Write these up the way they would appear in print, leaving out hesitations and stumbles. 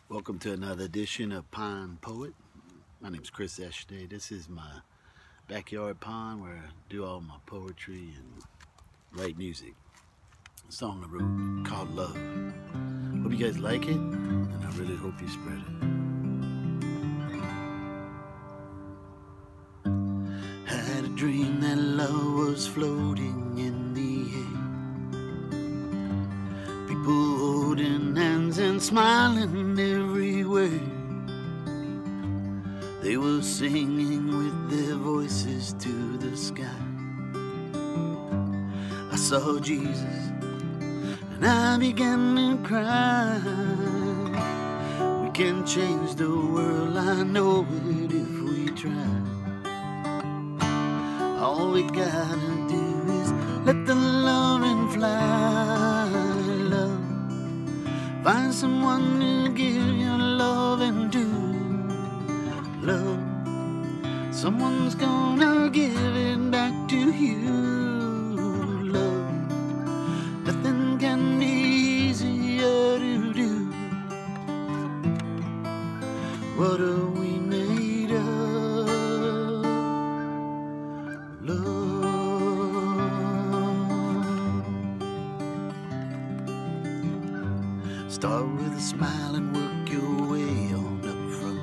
Welcome to another edition of Pine Poet. My name is Chris Eshday. This is my backyard pond where I do all my poetry and write music. A song I wrote called Love. Hope you guys like it, and I really hope you spread it. Had a dream that love was floating in the air. People holding hands and smiling everywhere. They were singing with their voices to the sky. I saw Jesus and I began to cry. We can change the world, I know it, if we try. All we gotta do is let the loving fly. Love, find someone to give your loving to. Love, someone's gonna give it back to you. Love, nothing can be easier to do. What are we made of? Love. Start with a smile and work your way on up from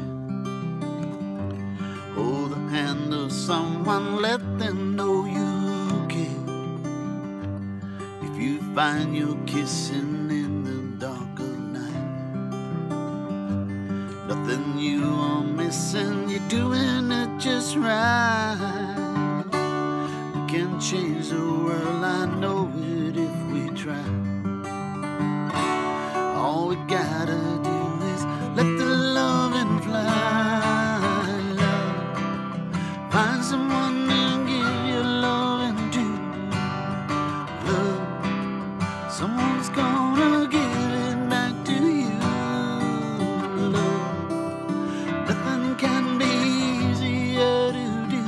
there. Hold the hand of someone, let them know you care. If you find you're kissing in the dark of night, nothing you are missing, you're doing it just right. We can change the world, I know it, if we try. All we gotta do is let the loving fly. Love, find someone to give your loving to. Love, someone's gonna give it back to you. Love, nothing can be easier to do.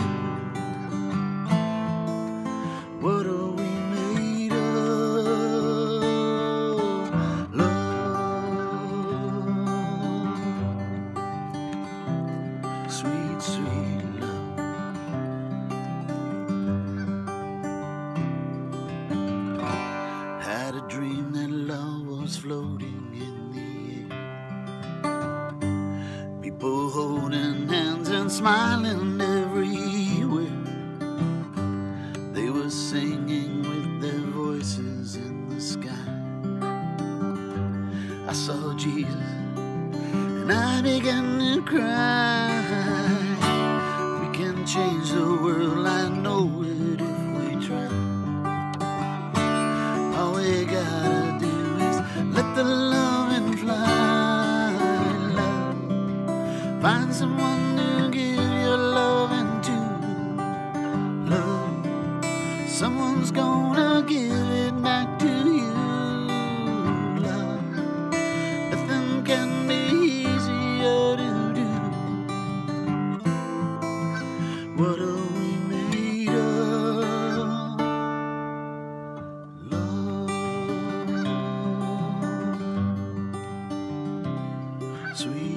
What are we made of? Sweet, sweet love. Had a dream that love was floating in the air. People holding hands and smiling everywhere. They were singing with their voices in the sky. I saw Jesus and I began to cry. We can change the world, I know it, if we try. All we gotta do is let the loving fly. Love, find someone to give your loving to. Love, someone's gonna give it back to you. Love, nothing can be easier to do. What are we made of? Love, sweet.